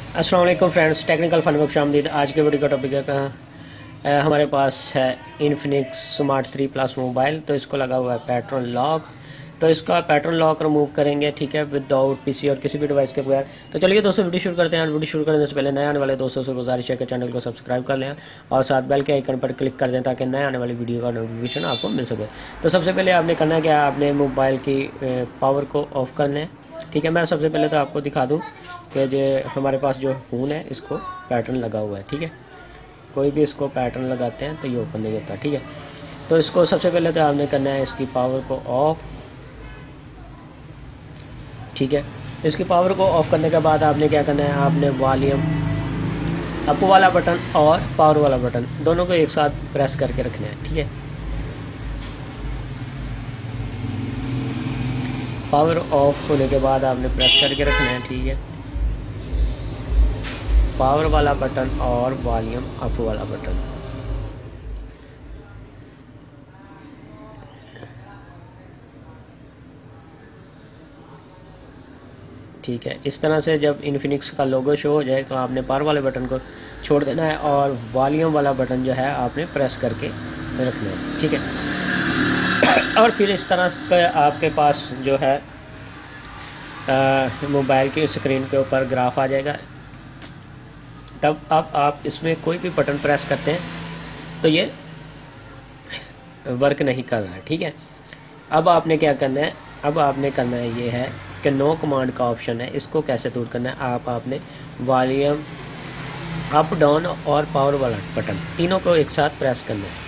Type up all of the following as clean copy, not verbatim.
अस्सलाम वालेकुम friends, technical fun में खुशामदीद। आज के वीडियो का टॉपिक है हमारे पास है इन्फिनिक्स स्मार्ट 3 प्लस मोबाइल। तो इसको लगा हुआ है पैटर्न लॉक। तो इसका पैटर्न लॉक रिमूव करेंगे, ठीक है, विदाउट पीसी और किसी भी डिवाइस के बगैर। तो चलिए दोस्तों वीडियो शुरू करते हैं। वीडियो शुरू करने से पहले नए आने वाले दोस्तों से गुजारिश है कि चैनल को सब्सक्राइब कर लें और साथ बेल के आइकन पर क्लिक कर दें ताकि नए आने वाली वीडियो का नोटिफिकेशन आपको मिल सके। तो सबसे पहले आपने करना है क्या, आपने मोबाइल की पावर को ऑफ कर लें। ठीक है, मैं सबसे पहले तो आपको दिखा दूं कि जो हमारे पास जो फ़ोन है इसको पैटर्न लगा हुआ है। ठीक है, कोई भी इसको पैटर्न लगाते हैं तो ये ओपन नहीं होता। ठीक है, तो इसको सबसे पहले तो आपने करना है इसकी पावर को ऑफ। ठीक है, इसकी पावर को ऑफ करने के बाद आपने क्या करना है, आपने वॉल्यूम अप वाला बटन और पावर वाला बटन दोनों को एक साथ प्रेस करके रखना है। ठीक है, पावर ऑफ होने के बाद आपने प्रेस करके रखना है। ठीक है, पावर वाला बटन और वॉल्यूम अप वाला बटन। ठीक है, इस तरह से जब इन्फिनिक्स का लोगो शो हो जाए तो आपने पावर वाले बटन को छोड़ देना है और वॉल्यूम वाला बटन जो है आपने प्रेस करके रखना है। ठीक है, और फिर इस तरह से आपके पास जो है मोबाइल की स्क्रीन के ऊपर ग्राफ आ जाएगा। तब अब आप इसमें कोई भी बटन प्रेस करते हैं तो ये वर्क नहीं कर रहा है। ठीक है, अब आपने क्या करना है, अब आपने करना है ये है कि नो कमांड का ऑप्शन है, इसको कैसे दूर करना है। आपने वॉल्यूम अप डाउन और पावर वाला बटन तीनों को एक साथ प्रेस करना है।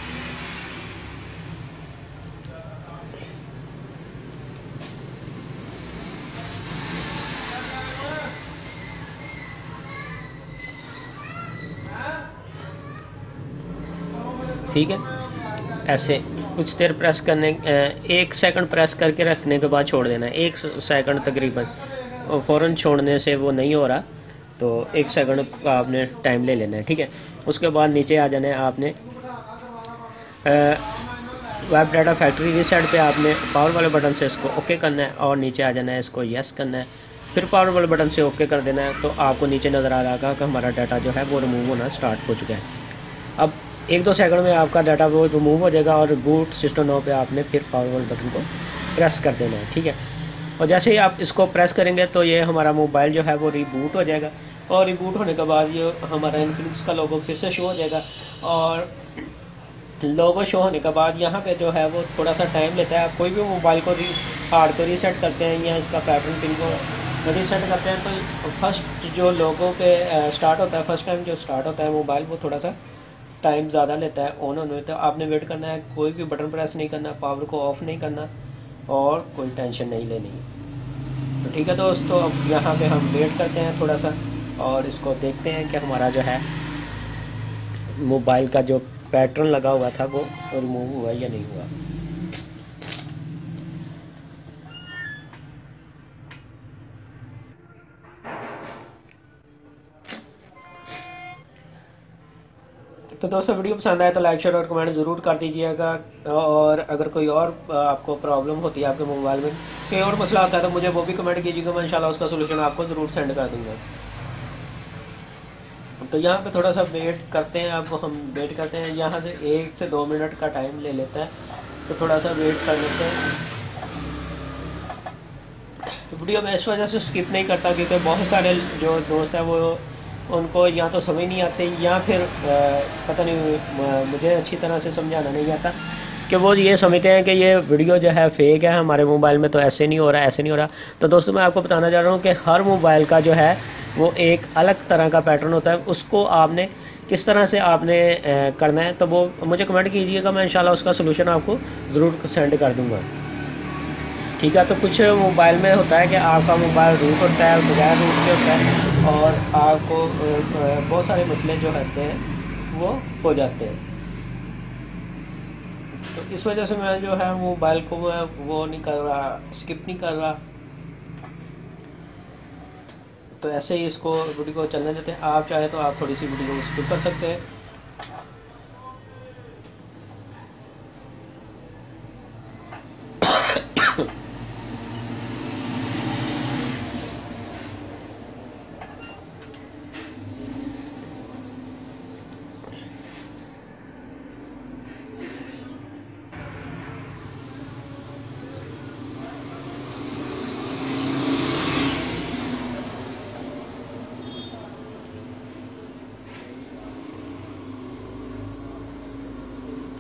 ठीक है, ऐसे कुछ देर प्रेस करने 1 सेकंड प्रेस करके रखने के बाद छोड़ देना है। 1 सेकंड तकरीबन, फ़ौरन छोड़ने से वो नहीं हो रहा, तो 1 सेकंड का आपने टाइम ले लेना है। ठीक है, उसके बाद नीचे आ जाना है। आपने वेब डाटा फैक्ट्री रीसेट पे आपने पावर वाले बटन से इसको ओके करना है और नीचे आ जाना है, इसको यस करना है, फिर पावर वाले बटन से ओके कर देना है। तो आपको नीचे नज़र आ रहा होगा कि हमारा डाटा जो है वो रिमूव होना स्टार्ट हो चुका है। अब 1-2 सेकंड में आपका डाटा वो रिमूव हो जाएगा और बूट सिस्टम नो पे आपने फिर पावर वाले बटन को प्रेस कर देना है। ठीक है, और जैसे ही आप इसको प्रेस करेंगे तो ये हमारा मोबाइल जो है वो रिबूट हो जाएगा और रिबूट होने के बाद ये हमारा इन्फिनिक्स का लोगो फिर से शो हो जाएगा। और लोगो शो होने के बाद यहाँ पे जो है वो थोड़ा सा टाइम लेता है। आप कोई भी मोबाइल को हार्ड को रीसेट करते हैं या इसका पैटर्न पिन को रीसेट करते हैं तो फर्स्ट जो लोगों पे स्टार्ट होता है, फर्स्ट टाइम जो स्टार्ट होता है मोबाइल, वो थोड़ा सा टाइम ज़्यादा लेता है ऑन होने में। तो आपने वेट करना है, कोई भी बटन प्रेस नहीं करना, पावर को ऑफ नहीं करना और कोई टेंशन नहीं लेनी। तो ठीक है दोस्तों, अब यहाँ पे हम वेट करते हैं थोड़ा सा और इसको देखते हैं कि हमारा जो है मोबाइल का जो पैटर्न लगा हुआ था वो रिमूव हुआ या नहीं हुआ। तो दोस्तों वीडियो पसंद आए तो लाइक शेयर और कमेंट ज़रूर कर दीजिएगा। और अगर कोई और आपको प्रॉब्लम होती है आपके मोबाइल में, कोई और मसला आता है तो मुझे वो भी कमेंट कीजिएगा, मैं इंशाल्लाह उसका सोल्यूशन आपको ज़रूर सेंड कर दूँगा। तो यहाँ पे थोड़ा सा वेट करते हैं। अब हम वेट करते हैं, यहाँ से 1 से 2 मिनट का टाइम ले लेता है, तो थोड़ा सा वेट कर लेते हैं। वीडियो में इस वजह से स्किप नहीं करता क्योंकि बहुत सारे जो दोस्त हैं वो उनको या तो समझ नहीं आते या फिर पता नहीं मुझे अच्छी तरह से समझाना नहीं आता कि वो ये समझते हैं कि ये वीडियो जो है फेक है, हमारे मोबाइल में तो ऐसे नहीं हो रहा, ऐसे नहीं हो रहा। तो दोस्तों मैं आपको बताना चाह रहा हूँ कि हर मोबाइल का जो है वो एक अलग तरह का पैटर्न होता है, उसको आपने किस तरह से आपने करना है तो वो मुझे कमेंट कीजिएगा, मैं इंशाल्लाह उसका सोल्यूशन आपको ज़रूर सेंड कर दूँगा। ठीक है, तो कुछ मोबाइल में होता है कि आपका मोबाइल रूट होता है, बगैर रूट के होता है और आपको बहुत सारे मसले जो रहते हैं वो हो जाते हैं। तो इस वजह से मैं जो है मोबाइल को वो नहीं कर रहा, स्किप नहीं कर रहा। तो ऐसे ही इसको वीडियो को चलने देते हैं। आप चाहे तो आप थोड़ी सी वीडियो को स्किप कर सकते हैं।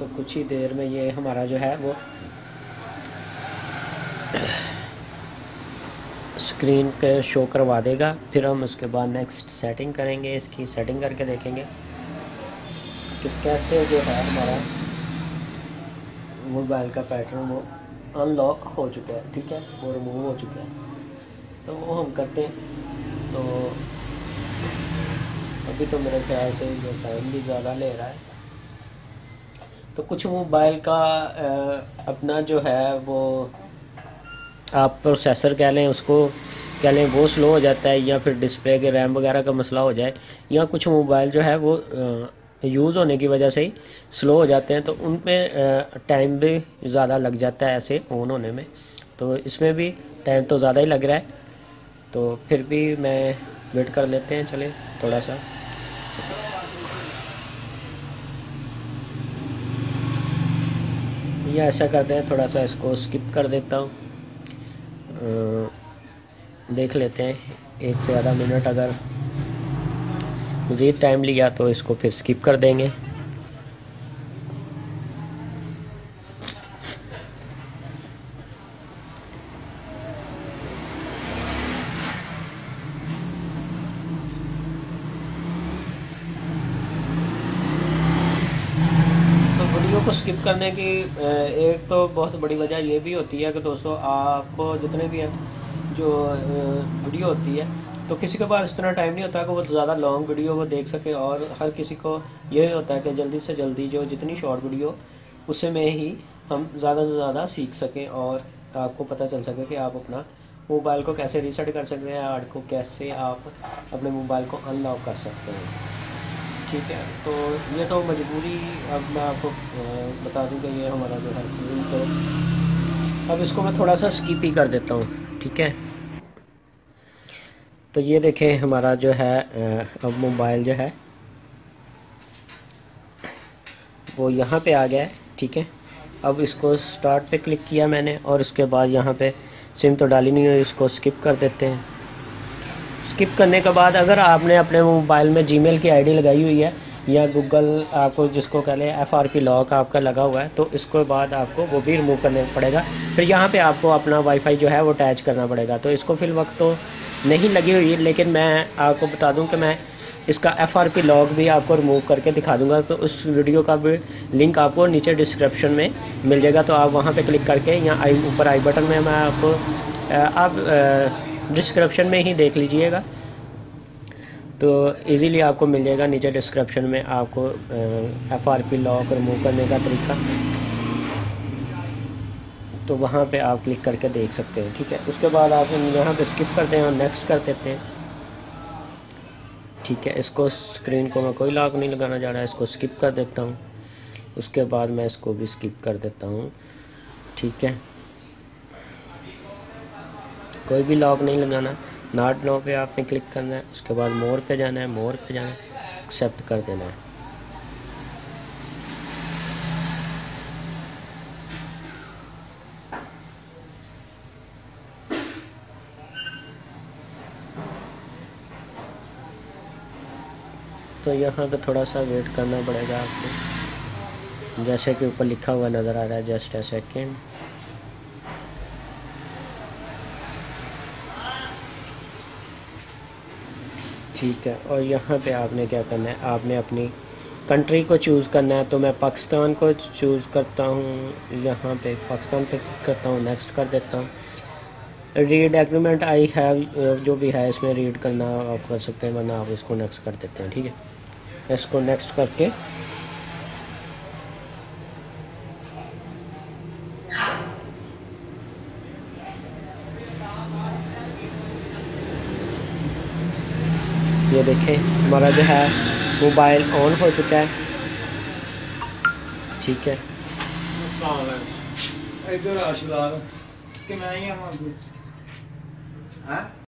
तो कुछ ही देर में ये हमारा जो है वो स्क्रीन पे शो करवा देगा। फिर हम उसके बाद नेक्स्ट सेटिंग करेंगे, इसकी सेटिंग करके देखेंगे कि कैसे जो है हमारा मोबाइल का पैटर्न वो अनलॉक हो चुका है, ठीक है, वो रिमूव हो चुका है। तो वो हम करते हैं। तो अभी तो मेरे ख्याल से ये टाइम भी ज़्यादा ले रहा है। तो कुछ मोबाइल का अपना जो है वो आप प्रोसेसर कह लें, उसको कह लें, वो स्लो हो जाता है, या फिर डिस्प्ले के रैम वगैरह का मसला हो जाए, या कुछ मोबाइल जो है वो यूज़ होने की वजह से ही स्लो हो जाते हैं, तो उनमें टाइम भी ज़्यादा लग जाता है ऐसे ऑन होने में। तो इसमें भी टाइम तो ज़्यादा ही लग रहा है, तो फिर भी मैं वेट कर लेते हैं, चले थोड़ा सा। या ऐसा करते हैं, थोड़ा सा इसको स्किप कर देता हूँ, देख लेते हैं 1 से ज़्यादा मिनट अगर मज़ीद टाइम लिया तो इसको फिर स्किप कर देंगे। तो वीडियो को स्किप करने की एक तो बहुत बड़ी वजह ये भी होती है कि दोस्तों आपको जितने भी हैं जो वीडियो होती है, तो किसी के पास इतना टाइम नहीं होता कि वो ज़्यादा लॉन्ग वीडियो वो देख सके, और हर किसी को ये होता है कि जल्दी से जल्दी जो जितनी शॉर्ट वीडियो उससे में ही हम ज़्यादा से ज़्यादा सीख सकें, और आपको पता चल सके कि आप अपना मोबाइल को कैसे रीसेट कर सकते हैं, आपको कैसे आप अपने मोबाइल को अनलॉक कर सकते हैं, ठीक है। तो ये तो मजबूरी, अब मैं आपको बता दूं कि ये हमारा जो है, तो अब इसको मैं थोड़ा सा स्किप ही कर देता हूँ, ठीक है। तो ये देखें हमारा जो है अब मोबाइल जो है वो यहाँ पे आ गया है, ठीक है। अब इसको स्टार्ट पे क्लिक किया मैंने, और उसके बाद यहाँ पे सिम तो डाली नहीं हुई, इसको स्किप कर देते हैं। स्किप करने के बाद अगर आपने अपने मोबाइल में जीमेल की आईडी लगाई हुई है, या गूगल आपको जिसको कह लें FRP लॉक आपका लगा हुआ है, तो इसके बाद आपको वो भी रिमूव करना पड़ेगा। फिर यहाँ पे आपको अपना वाईफाई जो है वो अटैच करना पड़ेगा। तो इसको फिल वक्त तो नहीं लगी हुई, लेकिन मैं आपको बता दूं कि मैं इसका FRP लॉक भी आपको रिमूव करके दिखा दूंगा। तो उस वीडियो का भी लिंक आपको नीचे डिस्क्रिप्शन में मिल जाएगा, तो आप वहाँ पे क्लिक करके, या ऊपर आई बटन में मैं आपको आप डिस्क्रिप्शन में ही देख लीजिएगा, तो इजीली आपको मिल जाएगा नीचे डिस्क्रिप्शन में आपको FRP लॉक रिमूव करने का तरीका। तो वहाँ पे आप क्लिक करके देख सकते हैं, ठीक है। उसके बाद आप यहाँ पे स्किप करते हैं और नेक्स्ट कर देते हैं, ठीक है। इसको स्क्रीन को मैं कोई लॉक नहीं लगाना जा रहा है, इसको स्किप कर देता हूँ। उसके बाद मैं इसको भी स्किप कर देता हूँ, ठीक है। कोई भी लॉक नहीं लगाना, नॉट नो पे आपने क्लिक करना है। उसके बाद मोर पे जाना है, मोर पे जाना है, एक्सेप्ट कर देना है। तो यहाँ पे थोड़ा सा वेट करना पड़ेगा आपको, जैसे कि ऊपर लिखा हुआ नज़र आ रहा है, जस्ट अ सेकेंड। ठीक है, और यहाँ पे आपने क्या करना है, आपने अपनी कंट्री को चूज़ करना है। तो मैं पाकिस्तान को चूज़ करता हूँ, यहाँ पे पाकिस्तान पे क्लिक करता हूँ, नेक्स्ट कर देता हूँ। रीड एग्रीमेंट आई हैव जो भी है इसमें रीड करना आप कर सकते हैं, वरना आप इसको नेक्स्ट कर देते हैं, ठीक है। इसको नेक्स्ट करके ये देखें हमारा जो है मोबाइल ऑन हो चुका है, ठीक है। इधर आशिलाल कि मैं ही